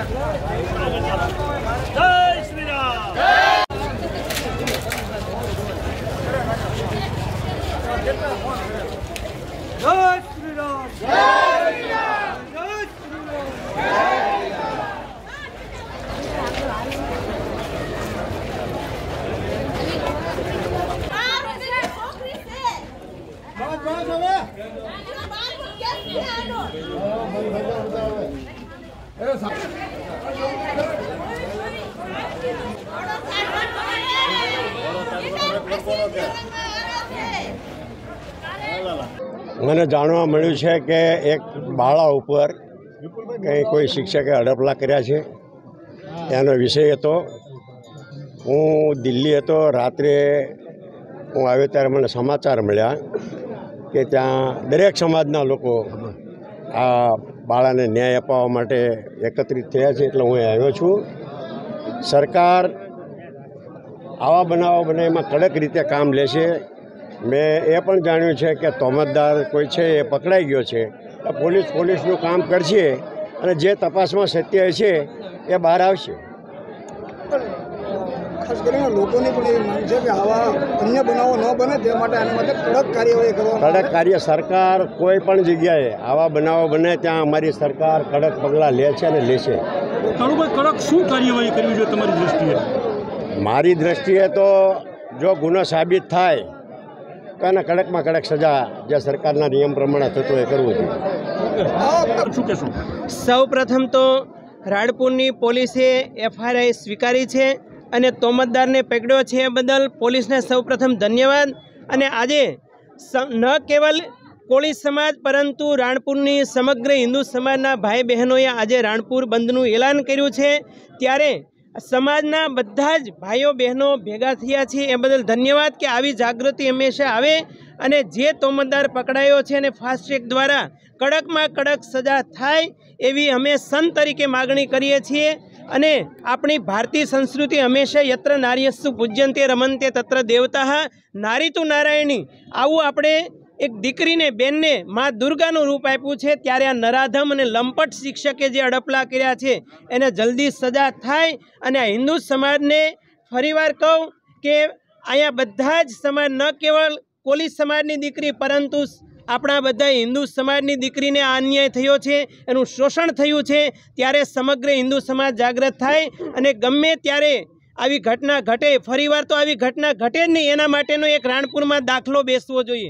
મને જાણવા મળ્યું છે કે એક બાળા ઉપર કંઈ કોઈ શિક્ષકે હડપલા કર્યા છે। એનો વિષય હતો। હું દિલ્હી હતો, રાત્રે હું આવ્યો ત્યારે મને સમાચાર મળ્યા કે ત્યાં દરેક સમાજના લોકો આ બાળાને ન્યાય અપાવવા માટે એકત્રિત થયા છે, એટલે હું આવ્યો છું। સરકાર આવા બનાવો બને એમાં કડક રીતે કામ લેશે। મેં એ પણ જાણ્યું છે કે તોમતદાર કોઈ છે એ પકડાઈ ગયો છે, પોલીસનું કામ કરશે અને જે તપાસમાં સત્ય હશે એ બહાર આવશે। ખાસ કરીને લોકોની પણ એવી માંગ છે કે આવા અન્ય બનાવો ન બને તે માટે આના માટે કડક કાર્યવાહી કરવામાં કડક કાર્ય સરકાર કોઈ પણ જગ્યાએ આવા બનાવો બને ત્યાં અમારી સરકાર કડક પગલાં લે છે અને લેશે। કડક શું કાર્યવાહી કરવી જોઈએ તમારી દ્રષ્ટિએ? મારી દ્રષ્ટિએ તો જો ગુનો સાબિત થાય તો એને કડકમાં કડક સજા જે સરકારના નિયમ પ્રમાણે થતું એ કરવું જોઈએ। સૌ પ્રથમ તો રાણપુરની પોલીસે FIR સ્વીકારી છે અને તોમતદારને પકડ્યો છે એ બદલ પોલીસને સૌ પ્રથમ ધન્યવાદ। અને આજે ન કેવલ કોળી સમાજ પરંતુ રાણપુરની સમગ્ર હિન્દુ સમાજના ભાઈ બહેનોએ આજે રાણપુર બંધનું એલાન કર્યું છે, ત્યારે સમાજના બધા જ ભાઈઓ બહેનો ભેગા થયા છે એ બદલ ધન્યવાદ કે આવી જાગૃતિ હંમેશા આવે અને જે તોમતદાર પકડાયો છે અને ફાસ્ટ ટ્રેક દ્વારા કડકમાં કડક સજા થાય એવી અમે સંત તરીકે માગણી કરીએ છીએ। અને આપણી ભારતીય સંસ્કૃતિ હંમેશા યત્ર નાર્યસ્તુ પૂજ્યંતે રમંતે તત્ર દેવતા નારી તુ નારાયણી, આવું આપણે એક દીકરીને બેનને મા દુર્ગાનું રૂપ આપ્યું છે, ત્યારે આ નરાધમ અને લંપટ શિક્ષકે જે અડપલા કર્યા છે એને જલ્દી સજા થાય। અને આ હિન્દુ સમાજને ફરીવાર કહું કે અહીંયા બધા જ સમાજ, ન કેવળ કોલી સમાજની દીકરી પરંતુ આપણા બધા હિન્દુ સમાજની દીકરીને આ અન્યાય થયો છે, એનું શોષણ થયું છે, ત્યારે સમગ્ર હિન્દુ સમાજ જાગૃત થાય અને ગમે ત્યારે આવી ઘટના ઘટે, ફરીવાર તો આવી ઘટના ઘટે જ નહીં એના માટેનો એક રાણપુરમાં દાખલો બેસવો જોઈએ।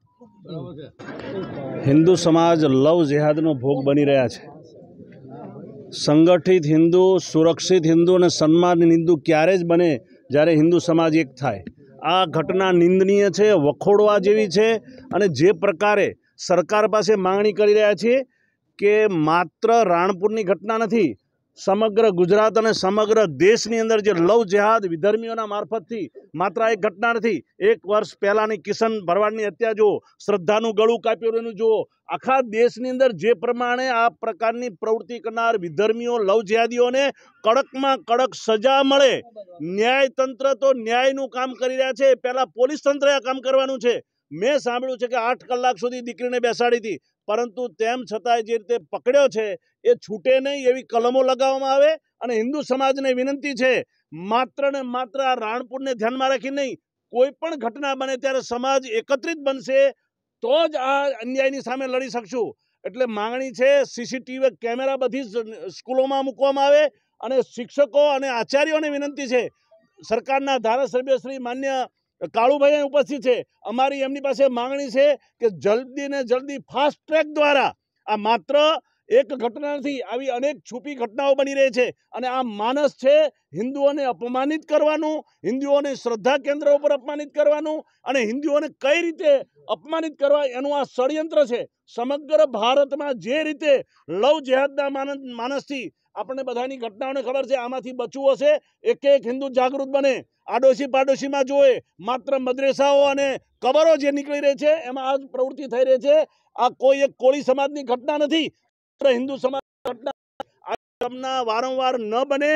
હિન્દુ સમાજ લવ જેહાદનો ભોગ બની રહ્યા છે। સંગઠિત હિન્દુ, સુરક્ષિત હિન્દુ અને સન્માનિત હિન્દુ ક્યારે જ બને જ્યારે હિન્દુ સમાજ એક થાય। આ ઘટના નિંદનીય છે, વખોડવા જેવી છે અને જે પ્રકારે સરકાર પાસે માંગણી કરી રહ્યા છે કે માત્ર રાણપુરની ઘટના નથી, સમગ્ર ગુજરાત અને સમગ્ર દેશની અંદર જે લવ જેહાદ વિધર્મીઓના મારફતથી માત્ર એક ઘટના નથી, 1 વર્ષ પહેલાંની કિશન ભરવાડની હત્યા જુઓ, શ્રદ્ધાનું ગળું કાપ્યું એનું જુઓ, આખા દેશની અંદર જે પ્રમાણે આ પ્રકારની પ્રવૃત્તિ કરનાર વિધર્મીઓ લવ જેહાદીઓને કડકમાં કડક સજા મળે। ન્યાયતંત્ર તો ન્યાયનું કામ કરી રહ્યા છે, પહેલાં પોલીસ તંત્રએ આ કામ કરવાનું છે। મેં સાંભળ્યું છે કે 8 કલાક સુધી દીકરીને બેસાડી હતી, પરંતુ તેમ છતાંય જે રીતે પકડ્યો છે એ છૂટે નહીં એવી કલમો લગાવવામાં આવે। અને હિન્દુ સમાજને વિનંતી છે, માત્ર ને માત્ર આ રાણપુરને ધ્યાનમાં રાખી નહીં, કોઈ પણ ઘટના બને ત્યારે સમાજ એકત્રિત બનશે તો જ આ અન્યાયની સામે લડી શકશું। એટલે માંગણી છે સીસીટીવી કેમેરા બધી સ્કૂલોમાં મૂકવામાં આવે અને શિક્ષકો અને આચાર્યોને વિનંતી છે, સરકારના ધારાસભ્ય શ્રી માન્ય કાળુભાઈ ઉપસ્થિત છે, અમારી એમની પાસે માંગણી છે કે જલ્દી ને જલ્દી ફાસ્ટ ટ્રેક દ્વારા, આ માત્ર એક ઘટના નથી, આવી અનેક છુપી ઘટનાઓ બની રહી છે અને આ માનસ છે હિન્દુઓને અપમાનિત કરવાનું, હિન્દુઓને શ્રદ્ધા કેન્દ્ર ઉપર અપમાનિત કરવાનું અને હિન્દુઓને કઈ રીતે અપમાનિત કરવા એનું આ ષડયંત્ર છે। સમગ્ર ભારતમાં જે રીતે લવ જેહાદના માનસથી આપણને બધાની ઘટનાઓને ખબર છે, આમાંથી બચવું હશે, એક એક હિન્દુ જાગૃત બને। આડોશી પાડોશીમાં જોવે માત્ર મદ્રેસાઓ અને કબરો જે નીકળી રહી છે એમાં આ પ્રવૃત્તિ થઈ રહી છે। આ કોઈ એક કોળી સમાજની ઘટના નથી, હિન્દુ સમાજ ઘટના વારંવાર ન બને,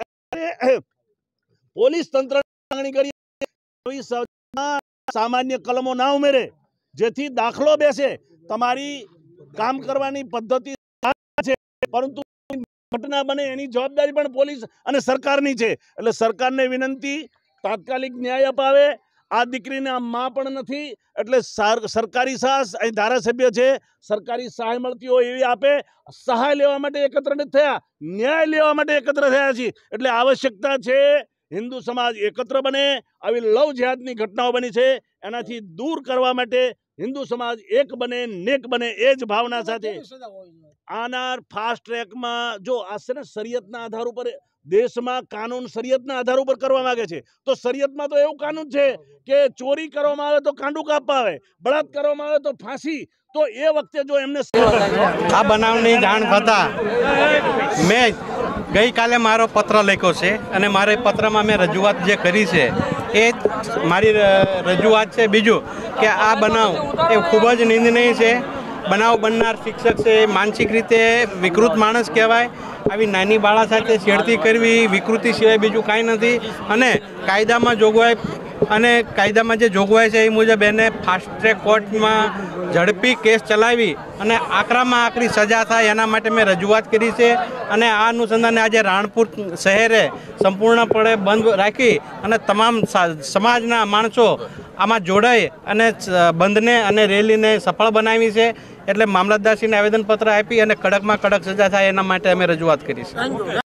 પોલીસ તંત્ર માંગણી કરી સામાન્ય કલમો ના ઉમેરે, જેથી દાખલો બેસે। તમારી કામ કરવાની પદ્ધતિ છે પરંતુ ઘટના બને એની જવાબદારી પણ પોલીસ અને સરકારની છે. એટલે સરકારને વિનંતી, તાત્કાલિક ન્યાય અપાવે. આ દીકરીને આ માં પણ નથી, એટલે સરકારી સહાય, અહીં ધારાસભ્ય છે, સરકારી સહાય મળતી હોય એવી આપે. સહાય લેવા માટે એકત્ર નથી થયા, ન્યાય લેવા માટે એકત્ર થયા છીએ. એટલે આવશ્યકતા છે હિન્દુ સમાજ એકત્ર બને. આવી લવ જેહાદની ઘટનાઓ બની છે એનાથી દૂર કરવા માટે હિન્દુ સમાજ એક બને, નેક બને, એ જ ભાવના સાથે આના ફાસ્ટ ટ્રેકમાં જો આ છે ને શરિયતના આધાર ઉપર દેશમાં કાનૂન શરિયતના આધાર ઉપર કરવા માંગે છે, તો શરિયતમાં તો એવું કાનૂન છે કે ચોરી કરવામાં આવે તો કાંડું કાપવા આવે, બળાત્કાર કરવામાં આવે તો ફાંસી. તો એ વખતે જો એમને આ બનાવની જાણ થતાં મેં ગઈકાલે મારો પત્ર લખ્યો છે અને મારા પત્રમાં મેં રજૂઆત જે કરી છે એ મારી રજૂઆત છે. બીજું કે આ બનાવ એ ખૂબ જ નિંદનીય છે. બનાવ બનનાર શિક્ષક છે એ માનસિક રીતે વિકૃત માણસ કહેવાય. આવી નાની બાળા સાથે છેડતી કરવી વિકૃતિ સિવાય બીજું કાંઈ નથી. અને કાયદામાં જોગવાઈ અને કાયદામાં જે જોગવાઈ છે એ મુજબ એને ફાસ્ટ ટ્રેક કોર્ટમાં ઝડપી કેસ ચલાવી અને આકરામાં આકરી સજા થાય એના માટે મેં રજૂઆત કરી છે. અને આ અનુસંધાને આજે રાણપુર શહેરે સંપૂર્ણપણે બંધ રાખી અને તમામ સમાજના માણસો આમાં જોડાઈ અને બંધને અને રેલીને સફળ બનાવી છે. એટલે મામલતદારશ્રીને આવેદનપત્ર આપી અને કડકમાં કડક સજા થાય એના માટે અમે રજૂઆત કરી છે.